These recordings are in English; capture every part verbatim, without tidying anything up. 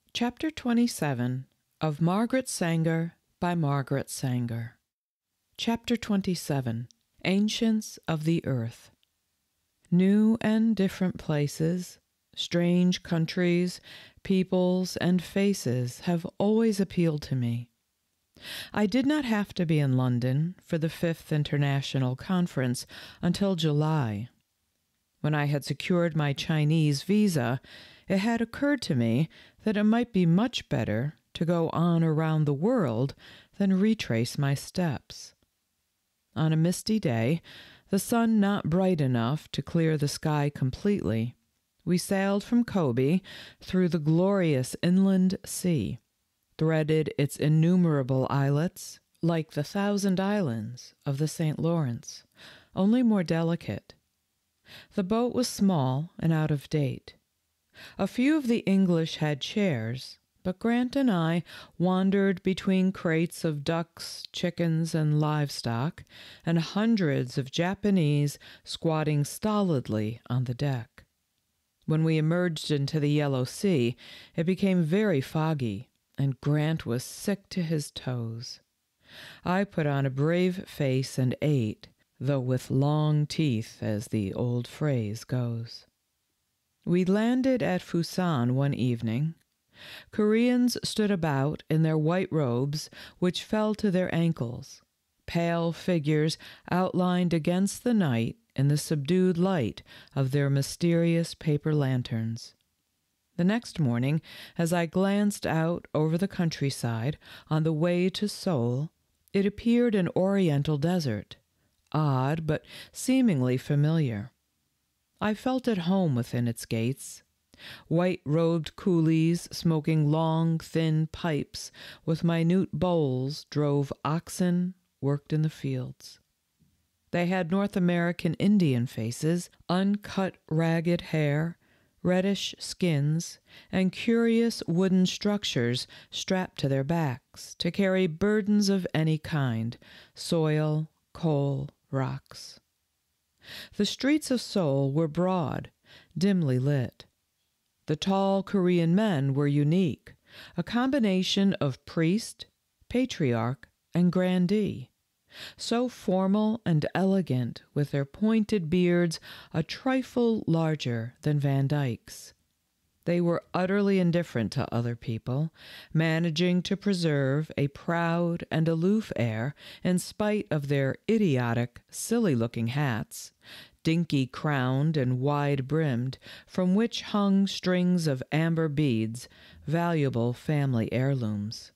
Chapter twenty-seven of Margaret Sanger by Margaret Sanger. Chapter twenty-seven. Ancients of the Earth. New and different places, strange countries, peoples, and faces have always appealed to me. I did not have to be in London for the Fifth International Conference until July. When I had secured my Chinese visa, it had occurred to me that it might be much better to go on around the world than retrace my steps. On a misty day, the sun not bright enough to clear the sky completely, we sailed from Kobe through the glorious inland sea, threaded its innumerable islets like the Thousand Islands of the Saint Lawrence, only more delicate. The boat was small and out of date. A few of the English had chairs, but Grant and I wandered between crates of ducks, chickens, and livestock, and hundreds of Japanese squatting stolidly on the deck. When we emerged into the Yellow Sea, it became very foggy, and Grant was sick to his toes. I put on a brave face and ate, though with long teeth, as the old phrase goes. We landed at Fusan one evening. Koreans stood about in their white robes, which fell to their ankles, pale figures outlined against the night in the subdued light of their mysterious paper lanterns. The next morning, as I glanced out over the countryside on the way to Seoul, it appeared an oriental desert, odd but seemingly familiar. I felt at home within its gates. White-robed coolies smoking long, thin pipes with minute bowls drove oxen, worked in the fields. They had North American Indian faces, uncut ragged hair, reddish skins, and curious wooden structures strapped to their backs to carry burdens of any kind, soil, coal, rocks. The streets of Seoul were broad, dimly lit. The tall Korean men were unique, a combination of priest, patriarch, and grandee, so formal and elegant with their pointed beards a trifle larger than Van Dyck's. They were utterly indifferent to other people, managing to preserve a proud and aloof air in spite of their idiotic, silly-looking hats, dinky-crowned and wide-brimmed, from which hung strings of amber beads, valuable family heirlooms.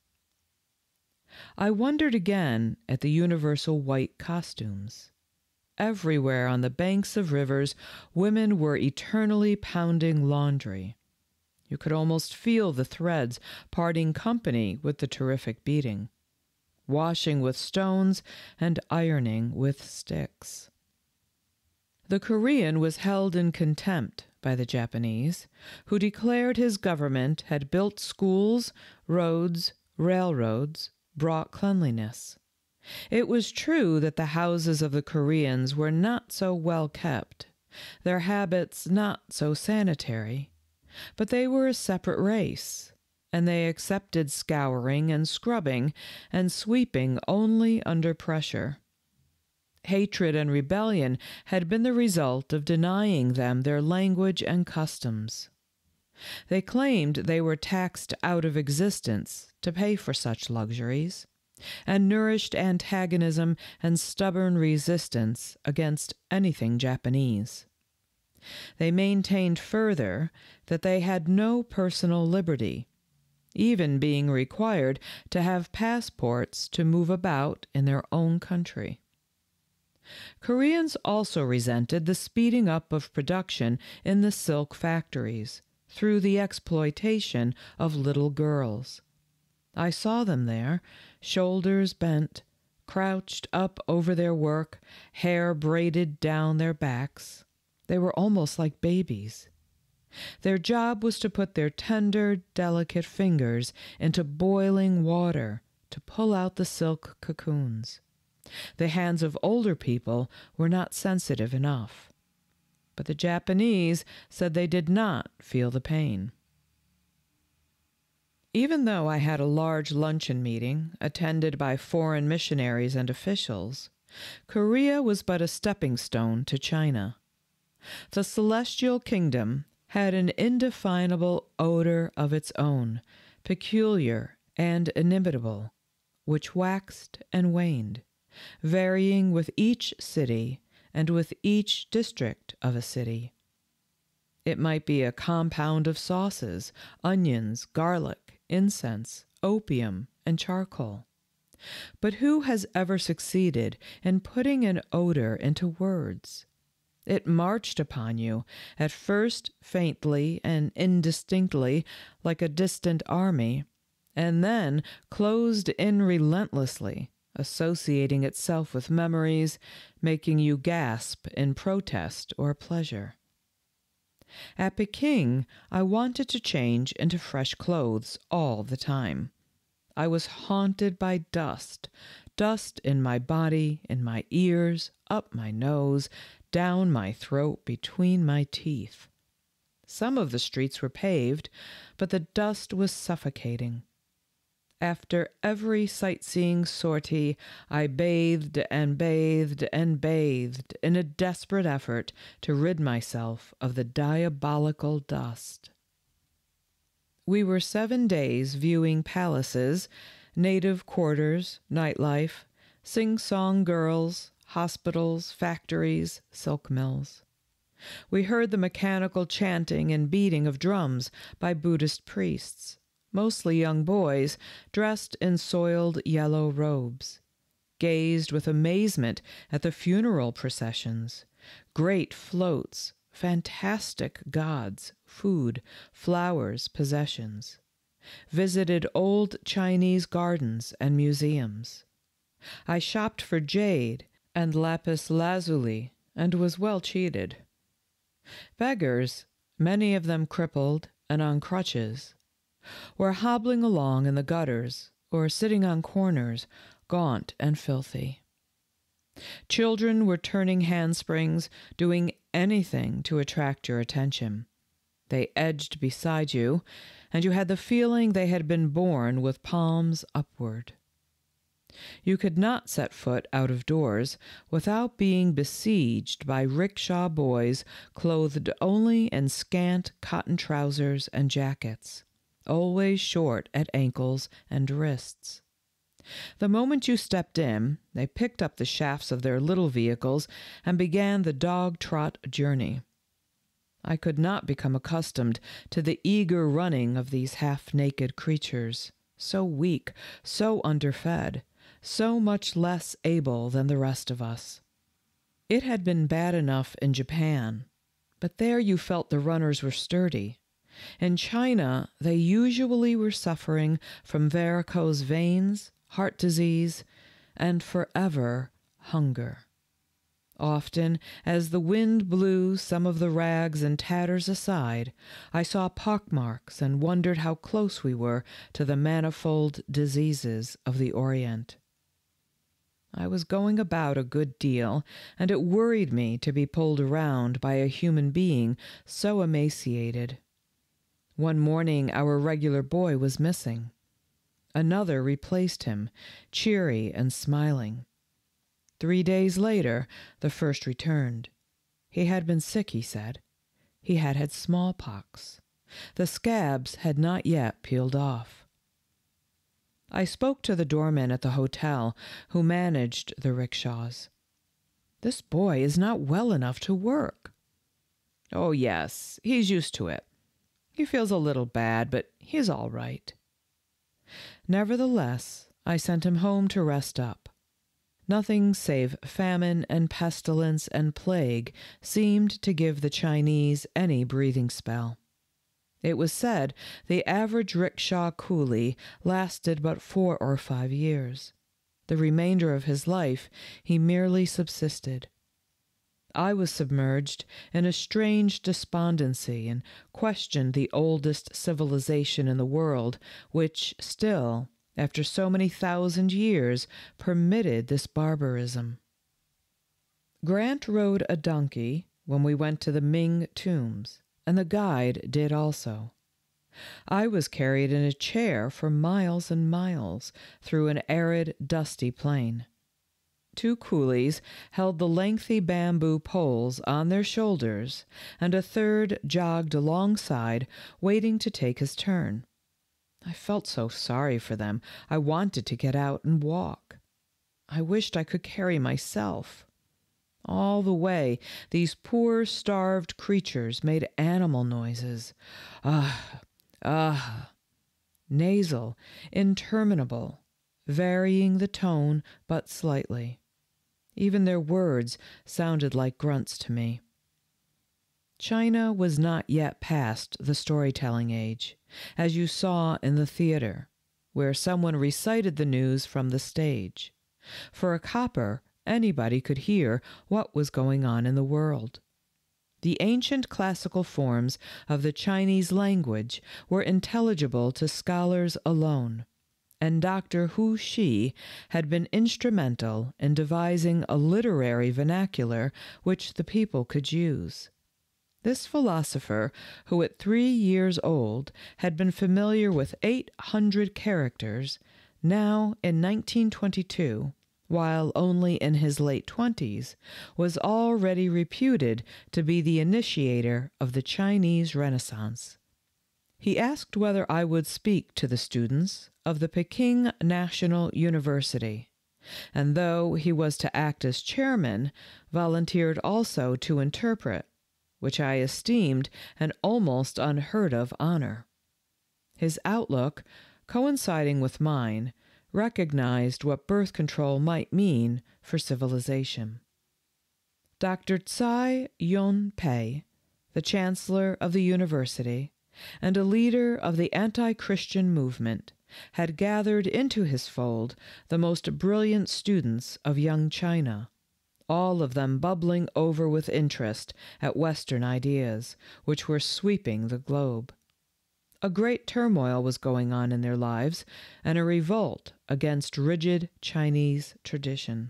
I wondered again at the universal white costumes. Everywhere on the banks of rivers, women were eternally pounding laundry. You could almost feel the threads parting company with the terrific beating, washing with stones and ironing with sticks. The Korean was held in contempt by the Japanese, who declared his government had built schools, roads, railroads, brought cleanliness. It was true that the houses of the Koreans were not so well kept, their habits not so sanitary, but they were a separate race, and they accepted scouring and scrubbing and sweeping only under pressure. Hatred and rebellion had been the result of denying them their language and customs. They claimed they were taxed out of existence to pay for such luxuries, and nourished antagonism and stubborn resistance against anything Japanese. They maintained further that they had no personal liberty, even being required to have passports to move about in their own country. Koreans also resented the speeding up of production in the silk factories through the exploitation of little girls. I saw them there, shoulders bent, crouched up over their work, hair braided down their backs. They were almost like babies. Their job was to put their tender, delicate fingers into boiling water to pull out the silk cocoons. The hands of older people were not sensitive enough, but the Japanese said they did not feel the pain. Even though I had a large luncheon meeting, attended by foreign missionaries and officials, Korea was but a stepping stone to China. The celestial kingdom had an indefinable odor of its own, peculiar and inimitable, which waxed and waned, varying with each city and with each district of a city. It might be a compound of sauces, onions, garlic, incense, opium, and charcoal. But who has ever succeeded in putting an odor into words? It marched upon you, at first faintly and indistinctly, like a distant army, and then closed in relentlessly, associating itself with memories, making you gasp in protest or pleasure. At Peking, I wanted to change into fresh clothes all the time. I was haunted by dust, dust in my body, in my ears, up my nose, down my throat, between my teeth. Some of the streets were paved, but the dust was suffocating. After every sightseeing sortie, I bathed and bathed and bathed in a desperate effort to rid myself of the diabolical dust. We were seven days viewing palaces, native quarters, nightlife, sing-song girls, hospitals, factories, silk mills. We heard the mechanical chanting and beating of drums by Buddhist priests, mostly young boys dressed in soiled yellow robes, gazed with amazement at the funeral processions, great floats, fantastic gods, food, flowers, possessions, visited old Chinese gardens and museums. I shopped for jade and lapis lazuli and was well cheated. Beggars, many of them crippled and on crutches, were hobbling along in the gutters or sitting on corners, gaunt and filthy. Children were turning handsprings, doing anything to attract your attention. They edged beside you, and you had the feeling they had been born with palms upward. You could not set foot out of doors without being besieged by rickshaw boys clothed only in scant cotton trousers and jackets, always short at ankles and wrists. The moment you stepped in, they picked up the shafts of their little vehicles and began the dog-trot journey. I could not become accustomed to the eager running of these half-naked creatures, so weak, so underfed, so much less able than the rest of us. It had been bad enough in Japan, but there you felt the runners were sturdy. In China, they usually were suffering from varicose veins, heart disease, and forever hunger. Often, as the wind blew some of the rags and tatters aside, I saw pockmarks and wondered how close we were to the manifold diseases of the Orient. I was going about a good deal, and it worried me to be pulled around by a human being so emaciated. One morning our regular boy was missing. Another replaced him, cheery and smiling. Three days later, the first returned. He had been sick, he said. He had had smallpox. The scabs had not yet peeled off. I spoke to the doorman at the hotel who managed the rickshaws. This boy is not well enough to work. Oh, yes, he's used to it. He feels a little bad, but he's all right. Nevertheless, I sent him home to rest up. Nothing save famine and pestilence and plague seemed to give the Chinese any breathing spell. It was said the average rickshaw coolie lasted but four or five years. The remainder of his life he merely subsisted. I was submerged in a strange despondency and questioned the oldest civilization in the world, which still, after so many thousand years, permitted this barbarism. Grant rode a donkey when we went to the Ming tombs, and the guide did also. I was carried in a chair for miles and miles through an arid, dusty plain. Two coolies held the lengthy bamboo poles on their shoulders, and a third jogged alongside, waiting to take his turn. I felt so sorry for them. I wanted to get out and walk. I wished I could carry myself. All the way, these poor, starved creatures made animal noises. Ah, ah, nasal, interminable, varying the tone but slightly. Even their words sounded like grunts to me. China was not yet past the storytelling age, as you saw in the theater, where someone recited the news from the stage. For a copper, anybody could hear what was going on in the world. The ancient classical forms of the Chinese language were intelligible to scholars alone, and Doctor Hu Shi had been instrumental in devising a literary vernacular which the people could use. This philosopher, who at three years old had been familiar with eight hundred characters, now in nineteen twenty-two, while only in his late twenties, was already reputed to be the initiator of the Chinese Renaissance. He asked whether I would speak to the students of the Peking National University, and though he was to act as chairman, volunteered also to interpret, which I esteemed an almost unheard-of honor. His outlook, coinciding with mine, recognized what birth control might mean for civilization. Doctor Tsai Yun-pei, the chancellor of the university and a leader of the anti-Christian movement, had gathered into his fold the most brilliant students of young China, all of them bubbling over with interest at Western ideas, which were sweeping the globe. A great turmoil was going on in their lives, and a revolt against rigid Chinese tradition.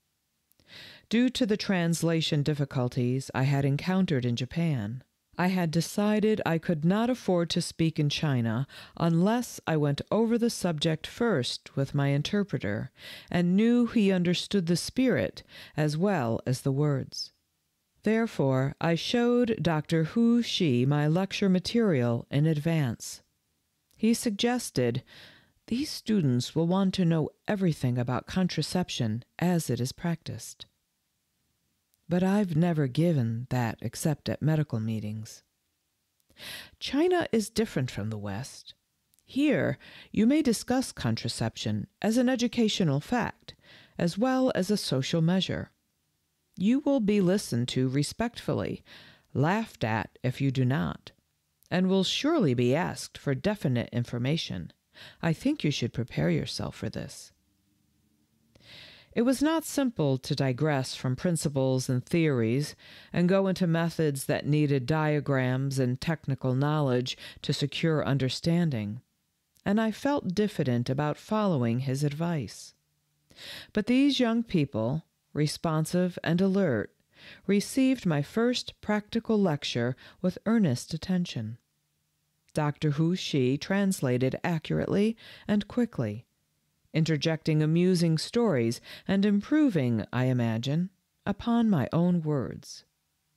Due to the translation difficulties I had encountered in Japan, I had decided I could not afford to speak in China unless I went over the subject first with my interpreter and knew he understood the spirit as well as the words. Therefore, I showed Doctor Hu Shi my lecture material in advance. He suggested, "These students will want to know everything about contraception as it is practiced." But I've never given that except at medical meetings. China is different from the West. Here, you may discuss contraception as an educational fact, as well as a social measure. You will be listened to respectfully, laughed at if you do not, and will surely be asked for definite information. I think you should prepare yourself for this. It was not simple to digress from principles and theories and go into methods that needed diagrams and technical knowledge to secure understanding, and I felt diffident about following his advice. But these young people, responsive and alert, received my first practical lecture with earnest attention. Doctor Hu Shi translated accurately and quickly, interjecting amusing stories and improving, I imagine, upon my own words.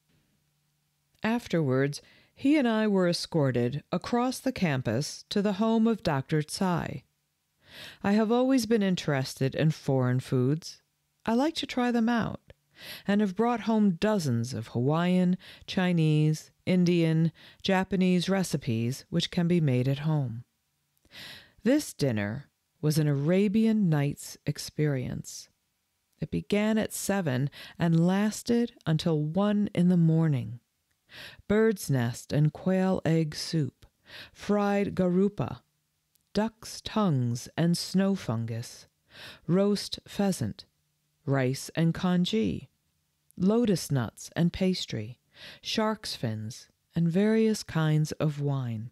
Afterwards, he and I were escorted across the campus to the home of Doctor Tsai. I have always been interested in foreign foods. I like to try them out, and have brought home dozens of Hawaiian, Chinese, Indian, Japanese recipes which can be made at home. This dinner was an Arabian Nights experience. It began at seven and lasted until one in the morning. Bird's nest and quail egg soup, fried garupa, duck's tongues and snow fungus, roast pheasant, rice and congee, lotus nuts and pastry, shark's fins, and various kinds of wine.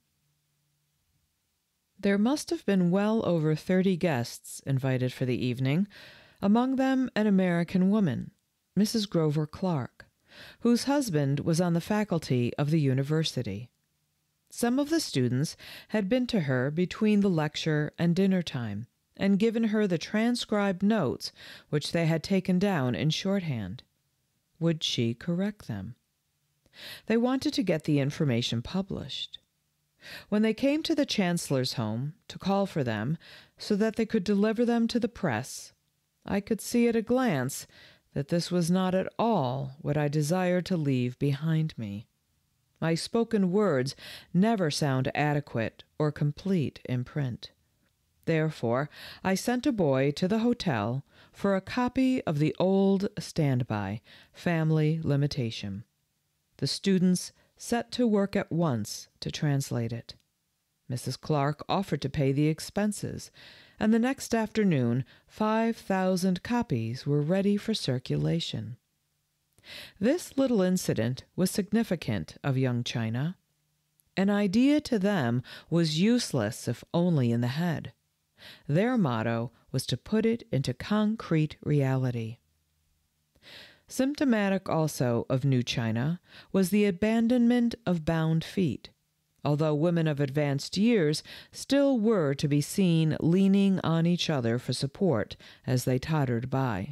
There must have been well over thirty guests invited for the evening, among them an American woman, Missus Grover Clark, whose husband was on the faculty of the university. Some of the students had been to her between the lecture and dinner time, and given her the transcribed notes which they had taken down in shorthand. Would she correct them? They wanted to get the information published. When they came to the Chancellor's home to call for them so that they could deliver them to the press, I could see at a glance that this was not at all what I desired to leave behind me. My spoken words never sound adequate or complete in print. Therefore, I sent a boy to the hotel for a copy of the old standby, Family Limitation. The students set to work at once to translate it. Missus Clark offered to pay the expenses, and the next afternoon five thousand copies were ready for circulation. This little incident was significant of young China. An idea to them was useless if only in the head. Their motto was to put it into concrete reality. Symptomatic also of New China was the abandonment of bound feet, although women of advanced years still were to be seen leaning on each other for support as they tottered by.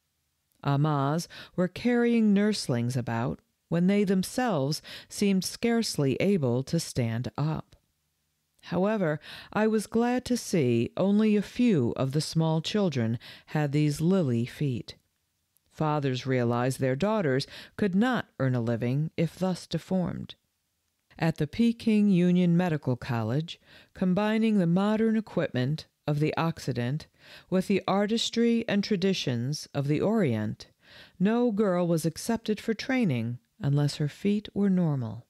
Amahs were carrying nurslings about when they themselves seemed scarcely able to stand up. However, I was glad to see only a few of the small children had these lily feet. Fathers realized their daughters could not earn a living if thus deformed. At the Peking Union Medical College, combining the modern equipment of the Occident with the artistry and traditions of the Orient, no girl was accepted for training unless her feet were normal.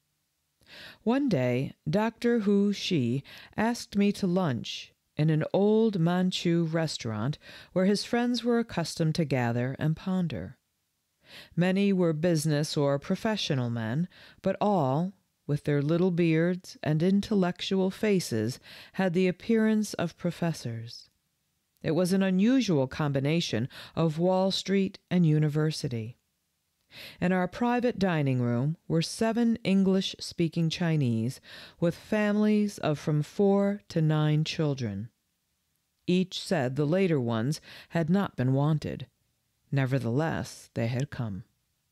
One day, Doctor Hu Shi asked me to lunch in an old Manchu restaurant where his friends were accustomed to gather and ponder. Many were business or professional men, but all, with their little beards and intellectual faces, had the appearance of professors. It was an unusual combination of Wall Street and university. In our private dining room were seven English-speaking Chinese with families of from four to nine children. Each said the later ones had not been wanted. Nevertheless, they had come.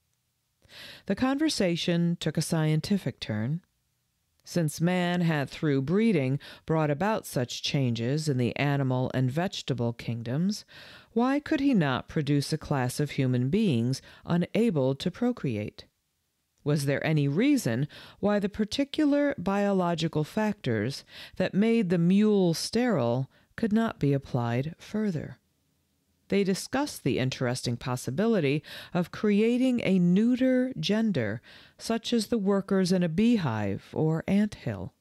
The conversation took a scientific turn. Since man had through breeding brought about such changes in the animal and vegetable kingdoms, why could he not produce a class of human beings unable to procreate? Was there any reason why the particular biological factors that made the mule sterile could not be applied further? They discussed the interesting possibility of creating a neuter gender, such as the workers in a beehive or anthill.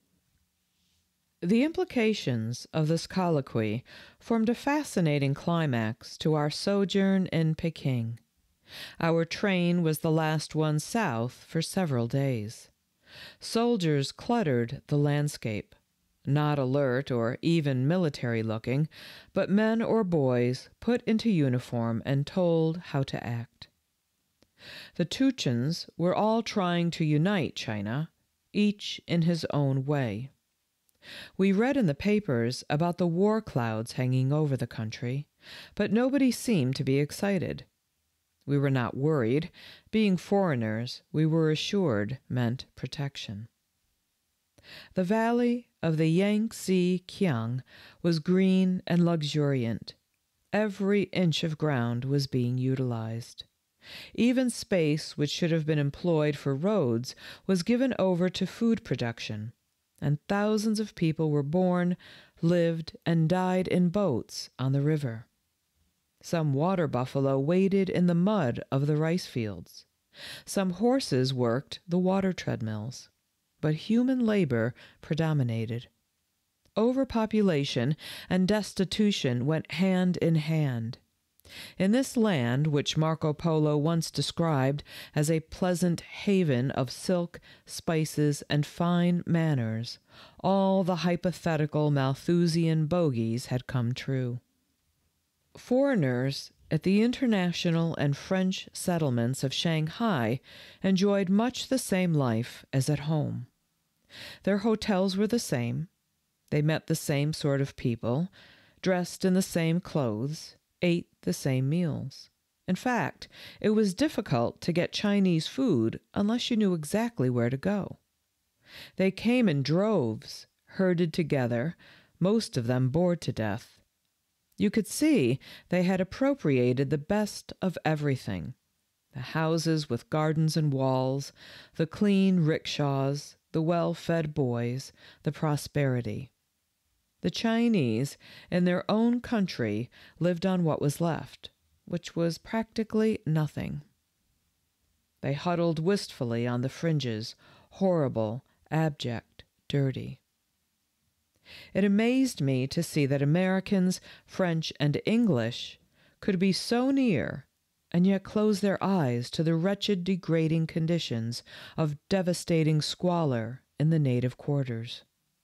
The implications of this colloquy formed a fascinating climax to our sojourn in Peking. Our train was the last one south for several days. Soldiers cluttered the landscape, not alert or even military-looking, but men or boys put into uniform and told how to act. The Tuchens were all trying to unite China, each in his own way. We read in the papers about the war clouds hanging over the country, but nobody seemed to be excited. We were not worried. Being foreigners, we were assured meant protection. The valley of the Yangtze Kiang was green and luxuriant. Every inch of ground was being utilized. Even space which should have been employed for roads was given over to food production, and thousands of people were born, lived, and died in boats on the river. Some water buffalo waded in the mud of the rice fields. Some horses worked the water treadmills. But human labor predominated. Overpopulation and destitution went hand in hand. In this land, which Marco Polo once described as a pleasant haven of silk, spices, and fine manners, all the hypothetical Malthusian bogies had come true. Foreigners at the international and French settlements of Shanghai enjoyed much the same life as at home. Their hotels were the same. They met the same sort of people, dressed in the same clothes, ate the same meals. In fact, it was difficult to get Chinese food unless you knew exactly where to go. They came in droves, herded together, most of them bored to death. You could see they had appropriated the best of everything: the houses with gardens and walls, the clean rickshaws, the well-fed boys, the prosperity. The Chinese, in their own country, lived on what was left, which was practically nothing. They huddled wistfully on the fringes, horrible, abject, dirty. It amazed me to see that Americans, French, and English could be so near and yet close their eyes to the wretched, degrading conditions of devastating squalor in the native quarters.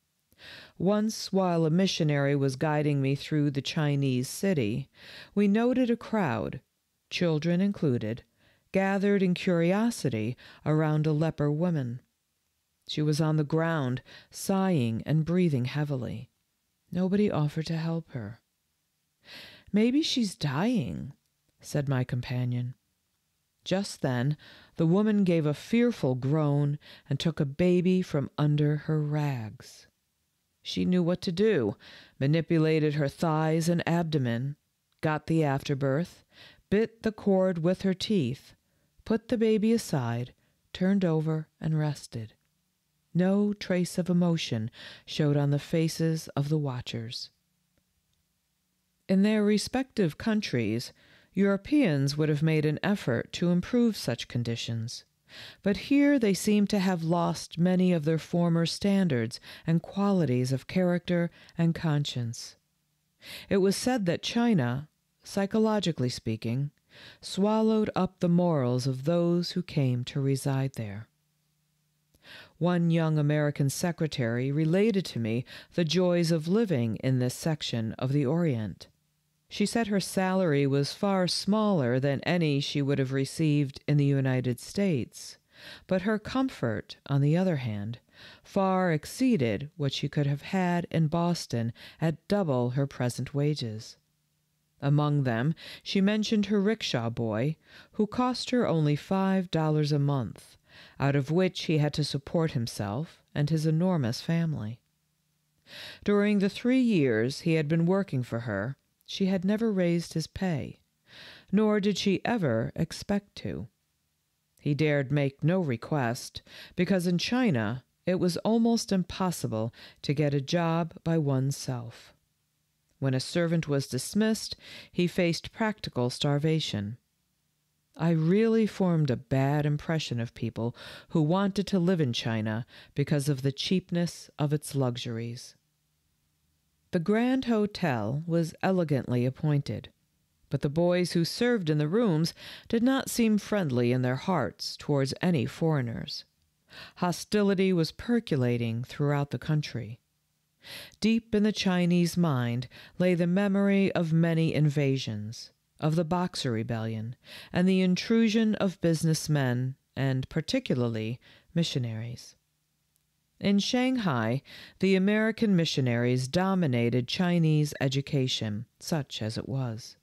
Once, while a missionary was guiding me through the Chinese city, we noted a crowd, children included, gathered in curiosity around a leper woman. She was on the ground, sighing and breathing heavily. Nobody offered to help her. "Maybe she's dying," said my companion. Just then, the woman gave a fearful groan and took a baby from under her rags. She knew what to do, manipulated her thighs and abdomen, got the afterbirth, bit the cord with her teeth, put the baby aside, turned over, and rested. No trace of emotion showed on the faces of the watchers. In their respective countries, Europeans would have made an effort to improve such conditions, but here they seem to have lost many of their former standards and qualities of character and conscience. It was said that China, psychologically speaking, swallowed up the morals of those who came to reside there. One young American secretary related to me the joys of living in this section of the Orient. She said her salary was far smaller than any she would have received in the United States, but her comfort, on the other hand, far exceeded what she could have had in Boston at double her present wages. Among them, she mentioned her rickshaw boy, who cost her only five dollars a month, out of which he had to support himself and his enormous family. During the three years he had been working for her, she had never raised his pay, nor did she ever expect to. He dared make no request, because in China it was almost impossible to get a job by oneself. When a servant was dismissed, he faced practical starvation. I really formed a bad impression of people who wanted to live in China because of the cheapness of its luxuries. The Grand Hotel was elegantly appointed, but the boys who served in the rooms did not seem friendly in their hearts towards any foreigners. Hostility was percolating throughout the country. Deep in the Chinese mind lay the memory of many invasions, of the Boxer Rebellion, and the intrusion of businessmen, and particularly missionaries. In Shanghai, the American missionaries dominated Chinese education, such as it was.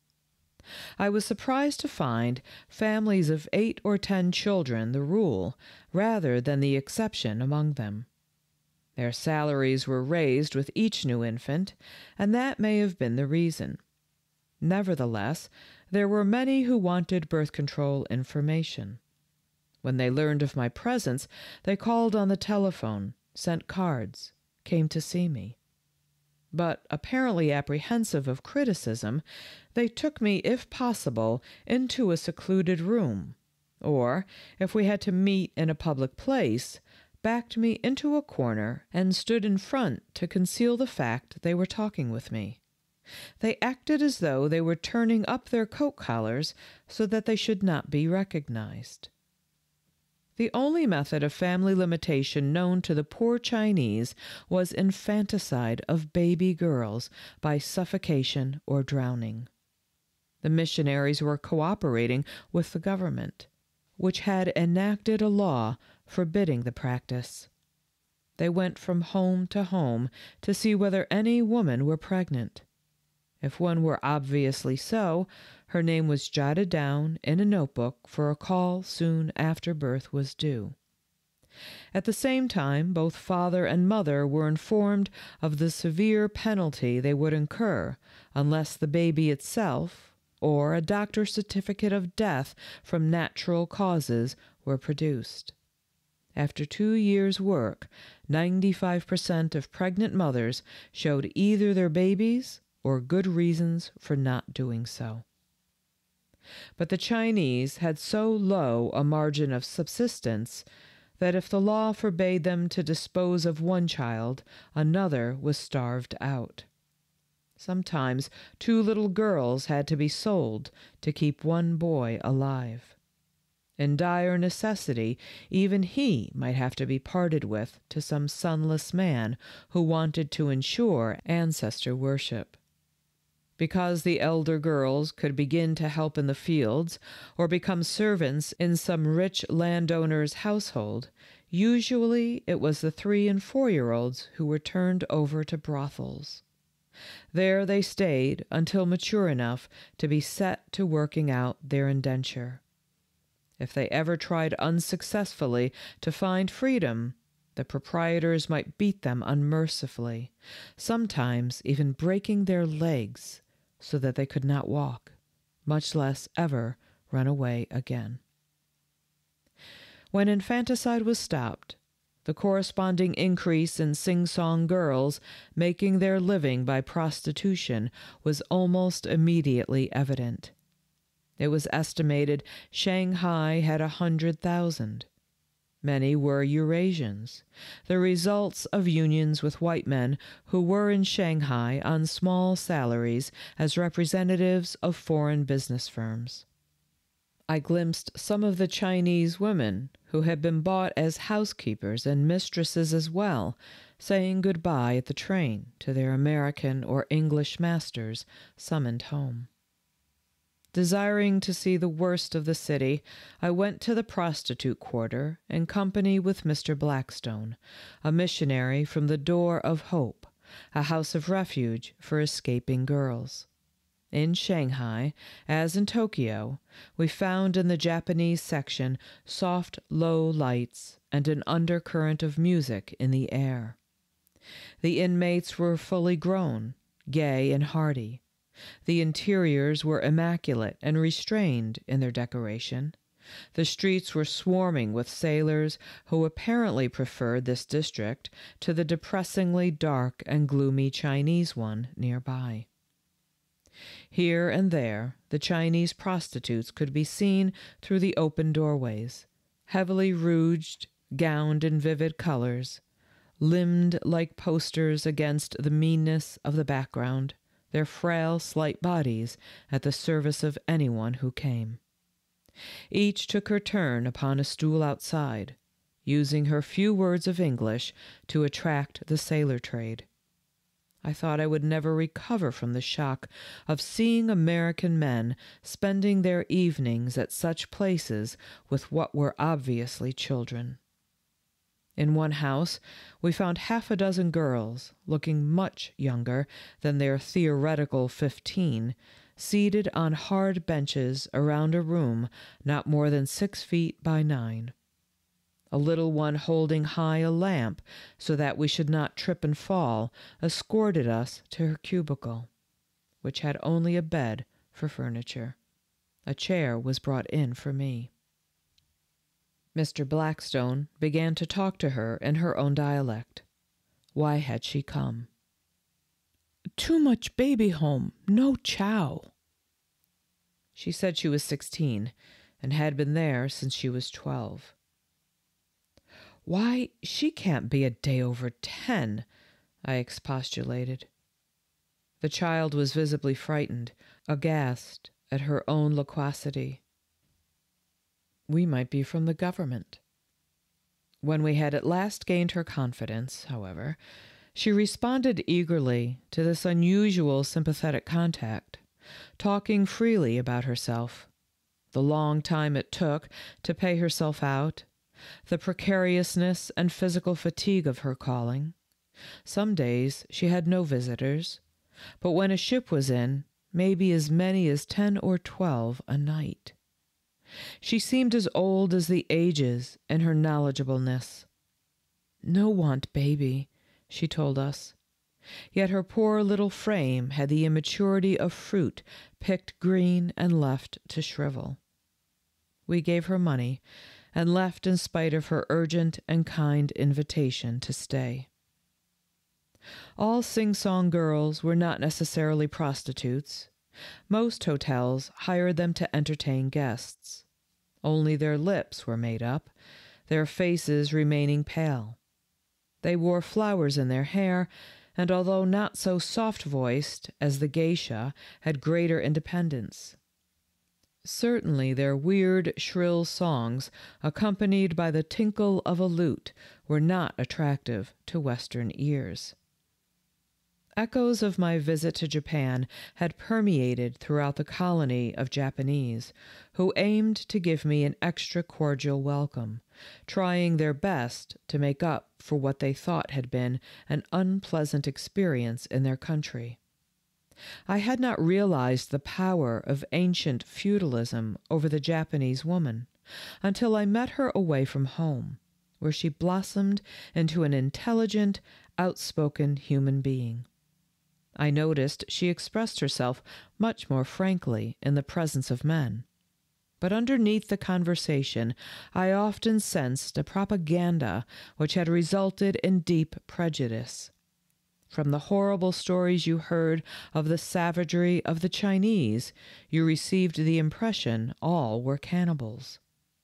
I was surprised to find families of eight or ten children the rule rather than the exception among them. Their salaries were raised with each new infant, and that may have been the reason. Nevertheless, there were many who wanted birth control information. When they learned of my presence, they called on the telephone, sent cards, came to see me. But apparently apprehensive of criticism, they took me, if possible, into a secluded room, or, if we had to meet in a public place, backed me into a corner and stood in front to conceal the fact they were talking with me. They acted as though they were turning up their coat collars so that they should not be recognized. The only method of family limitation known to the poor Chinese was infanticide of baby girls by suffocation or drowning. The missionaries were cooperating with the government, which had enacted a law forbidding the practice. They went from home to home to see whether any woman were pregnant. If one were obviously so, her name was jotted down in a notebook for a call soon after birth was due. At the same time, both father and mother were informed of the severe penalty they would incur unless the baby itself or a doctor's certificate of death from natural causes were produced. After two years' work, ninety-five percent of pregnant mothers showed either their babies or good reasons for not doing so. But the Chinese had so low a margin of subsistence that if the law forbade them to dispose of one child, another was starved out. Sometimes two little girls had to be sold to keep one boy alive. In dire necessity, even he might have to be parted with to some sonless man who wanted to ensure ancestor worship. Because the elder girls could begin to help in the fields or become servants in some rich landowner's household, usually it was the three- and four-year-olds who were turned over to brothels. There they stayed until mature enough to be set to working out their indenture. If they ever tried unsuccessfully to find freedom, the proprietors might beat them unmercifully, sometimes even breaking their legs so that they could not walk, much less ever run away again. When infanticide was stopped, the corresponding increase in sing-song girls making their living by prostitution was almost immediately evident. It was estimated Shanghai had a hundred thousand. Many were Eurasians, the results of unions with white men who were in Shanghai on small salaries as representatives of foreign business firms. I glimpsed some of the Chinese women who had been bought as housekeepers and mistresses as well, saying goodbye at the train to their American or English masters summoned home. Desiring to see the worst of the city, I went to the prostitute quarter in company with Mister Blackstone, a missionary from the Door of Hope, a house of refuge for escaping girls. In Shanghai, as in Tokyo, we found in the Japanese section soft, low lights and an undercurrent of music in the air. The inmates were fully grown, gay and hearty. The interiors were immaculate and restrained in their decoration. The streets were swarming with sailors who apparently preferred this district to the depressingly dark and gloomy Chinese one nearby. Here and there, the Chinese prostitutes could be seen through the open doorways, heavily rouged, gowned in vivid colors, limned like posters against the meanness of the background, their frail, slight bodies at the service of anyone who came. Each took her turn upon a stool outside, using her few words of English to attract the sailor trade. I thought I would never recover from the shock of seeing American men spending their evenings at such places with what were obviously children. In one house, we found half a dozen girls, looking much younger than their theoretical fifteen, seated on hard benches around a room not more than six feet by nine. A little one holding high a lamp so that we should not trip and fall escorted us to her cubicle, which had only a bed for furniture. A chair was brought in for me. Mister Blackstone began to talk to her in her own dialect. Why had she come? Too much baby home, no chow. She said she was sixteen and had been there since she was twelve. Why, she can't be a day over ten, I expostulated. The child was visibly frightened, aghast at her own loquacity. We might be from the government. When we had at last gained her confidence, however, she responded eagerly to this unusual sympathetic contact, talking freely about herself, the long time it took to pay herself out, the precariousness and physical fatigue of her calling. Some days she had no visitors, but when a ship was in, maybe as many as ten or twelve a night. She seemed as old as the ages in her knowledgeableness. "No want baby," she told us. Yet her poor little frame had the immaturity of fruit picked green and left to shrivel. We gave her money and left in spite of her urgent and kind invitation to stay. All sing-song girls were not necessarily prostitutes. Most hotels hired them to entertain guests. Only their lips were made up, their faces remaining pale. They wore flowers in their hair, and although not so soft-voiced as the geisha, had greater independence. Certainly their weird, shrill songs, accompanied by the tinkle of a lute, were not attractive to Western ears. Echoes of my visit to Japan had permeated throughout the colony of Japanese, who aimed to give me an extra cordial welcome, trying their best to make up for what they thought had been an unpleasant experience in their country. I had not realized the power of ancient feudalism over the Japanese woman until I met her away from home, where she blossomed into an intelligent, outspoken human being. I noticed she expressed herself much more frankly in the presence of men. But underneath the conversation, I often sensed a propaganda which had resulted in deep prejudice. From the horrible stories you heard of the savagery of the Chinese, you received the impression all were cannibals.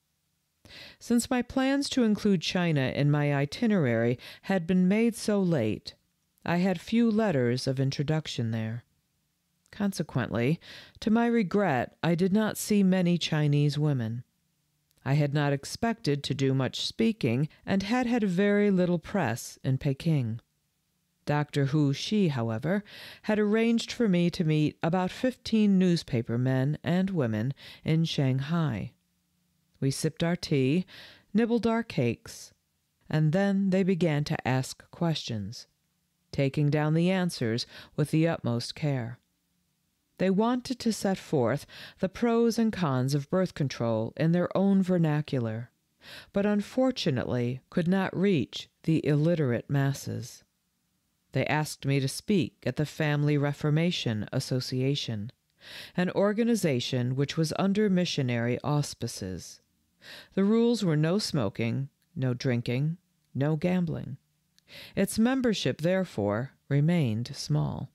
Since my plans to include China in my itinerary had been made so late, I had few letters of introduction there. Consequently, to my regret, I did not see many Chinese women. I had not expected to do much speaking and had had very little press in Peking. Doctor Hu Shi, however, had arranged for me to meet about fifteen newspaper men and women in Shanghai. We sipped our tea, nibbled our cakes, and then they began to ask questions, taking down the answers with the utmost care. They wanted to set forth the pros and cons of birth control in their own vernacular, but unfortunately could not reach the illiterate masses. They asked me to speak at the Family Reformation Association, an organization which was under missionary auspices. The rules were no smoking, no drinking, no gambling. Its membership, therefore, remained small.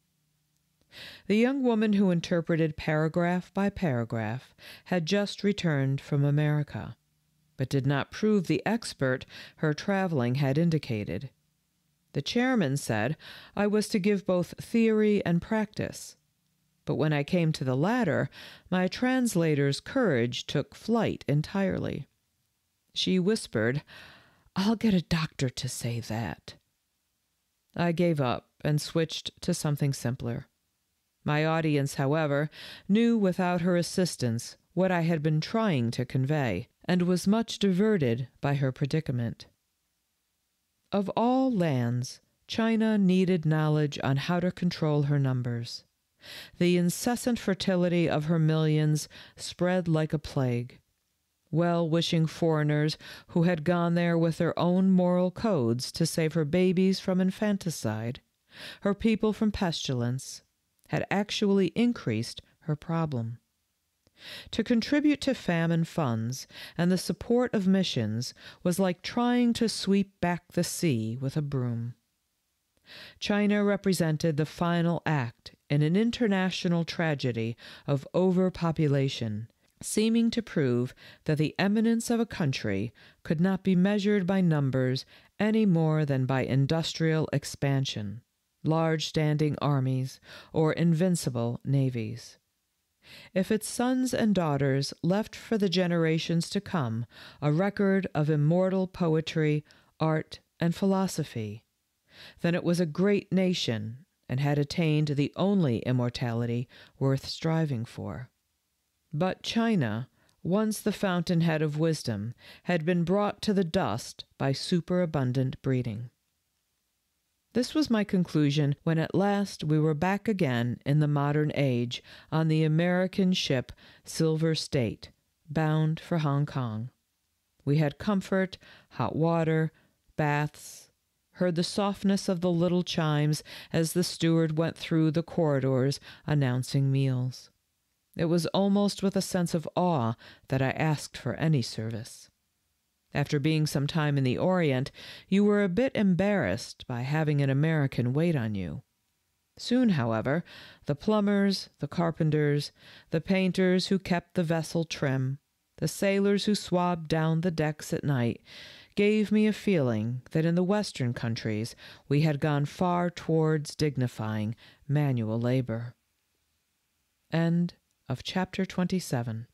The young woman who interpreted paragraph by paragraph had just returned from America, but did not prove the expert her traveling had indicated. The chairman said I was to give both theory and practice, but when I came to the latter, my translator's courage took flight entirely. She whispered, "I'll get a doctor to say that." I gave up and switched to something simpler. My audience, however, knew without her assistance what I had been trying to convey, and was much diverted by her predicament. Of all lands, China needed knowledge on how to control her numbers. The incessant fertility of her millions spread like a plague. Well-wishing foreigners who had gone there with their own moral codes to save her babies from infanticide, her people from pestilence, had actually increased her problem. To contribute to famine funds and the support of missions was like trying to sweep back the sea with a broom. China represented the final act in an international tragedy of overpopulation, seeming to prove that the eminence of a country could not be measured by numbers any more than by industrial expansion, large standing armies, or invincible navies. If its sons and daughters left for the generations to come a record of immortal poetry, art, and philosophy, then it was a great nation and had attained the only immortality worth striving for. But China, once the fountainhead of wisdom, had been brought to the dust by superabundant breeding. This was my conclusion when at last we were back again in the modern age on the American ship Silver State, bound for Hong Kong. We had comfort, hot water, baths, heard the softness of the little chimes as the steward went through the corridors announcing meals. It was almost with a sense of awe that I asked for any service. After being some time in the Orient, you were a bit embarrassed by having an American wait on you. Soon, however, the plumbers, the carpenters, the painters who kept the vessel trim, the sailors who swabbed down the decks at night, gave me a feeling that in the Western countries we had gone far towards dignifying manual labor. End of chapter twenty-seven.